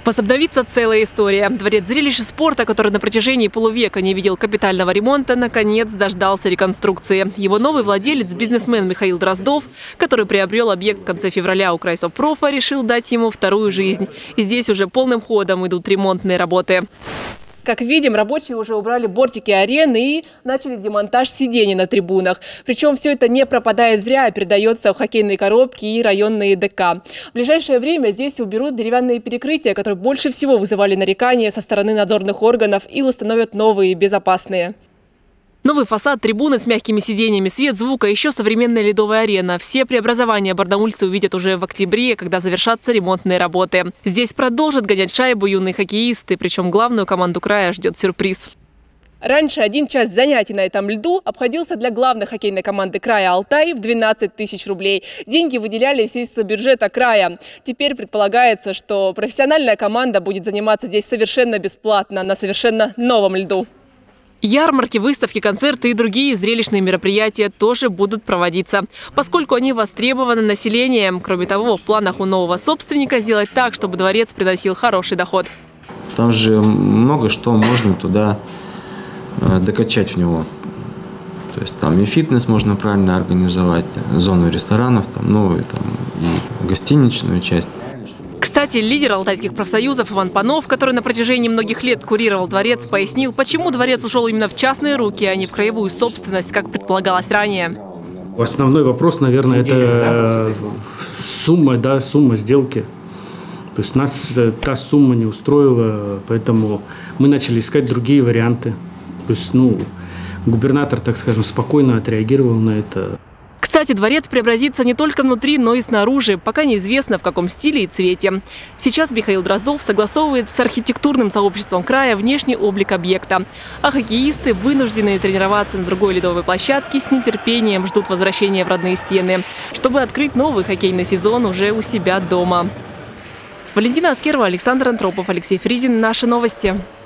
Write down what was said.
Возобновится целая история. Дворец зрелищ и спорта, который на протяжении полувека не видел капитального ремонта, наконец дождался реконструкции. Его новый владелец, бизнесмен Михаил Дроздов, который приобрел объект в конце февраля у Крайсовпрофа, решил дать ему вторую жизнь. И здесь уже полным ходом идут ремонтные работы. Как видим, рабочие уже убрали бортики арены и начали демонтаж сидений на трибунах. Причем все это не пропадает зря, а передается в хоккейные коробки и районные ДК. В ближайшее время здесь уберут деревянные перекрытия, которые больше всего вызывали нарекания со стороны надзорных органов, и установят новые, безопасные. Новый фасад, трибуны с мягкими сиденьями, свет, звук, а еще современная ледовая арена. Все преобразования барнаульцы увидят уже в октябре, когда завершатся ремонтные работы. Здесь продолжат гонять шайбу юные хоккеисты, причем главную команду края ждет сюрприз. Раньше 1 час занятий на этом льду обходился для главной хоккейной команды края «Алтай» в 12 тысяч рублей. Деньги выделялись из бюджета края. Теперь предполагается, что профессиональная команда будет заниматься здесь совершенно бесплатно, на совершенно новом льду. Ярмарки, выставки, концерты и другие зрелищные мероприятия тоже будут проводиться, поскольку они востребованы населением. Кроме того, в планах у нового собственника сделать так, чтобы дворец приносил хороший доход. Там же много что можно туда докачать в него. То есть там и фитнес можно правильно организовать, зону ресторанов, там, новую, там, и гостиничную часть. Кстати, лидер алтайских профсоюзов Иван Панов, который на протяжении многих лет курировал дворец, пояснил, почему дворец ушел именно в частные руки, а не в краевую собственность, как предполагалось ранее. Основной вопрос, наверное, это сумма сделки. То есть нас та сумма не устроила, поэтому мы начали искать другие варианты. То есть, губернатор, так скажем, спокойно отреагировал на это. Кстати, дворец преобразится не только внутри, но и снаружи. Пока неизвестно, в каком стиле и цвете. Сейчас Михаил Дроздов согласовывает с архитектурным сообществом края внешний облик объекта. А хоккеисты, вынужденные тренироваться на другой ледовой площадке, с нетерпением ждут возвращения в родные стены, чтобы открыть новый хоккейный сезон уже у себя дома. Валентина Аскерова, Александр Антропов, Алексей Фризин. Наши новости.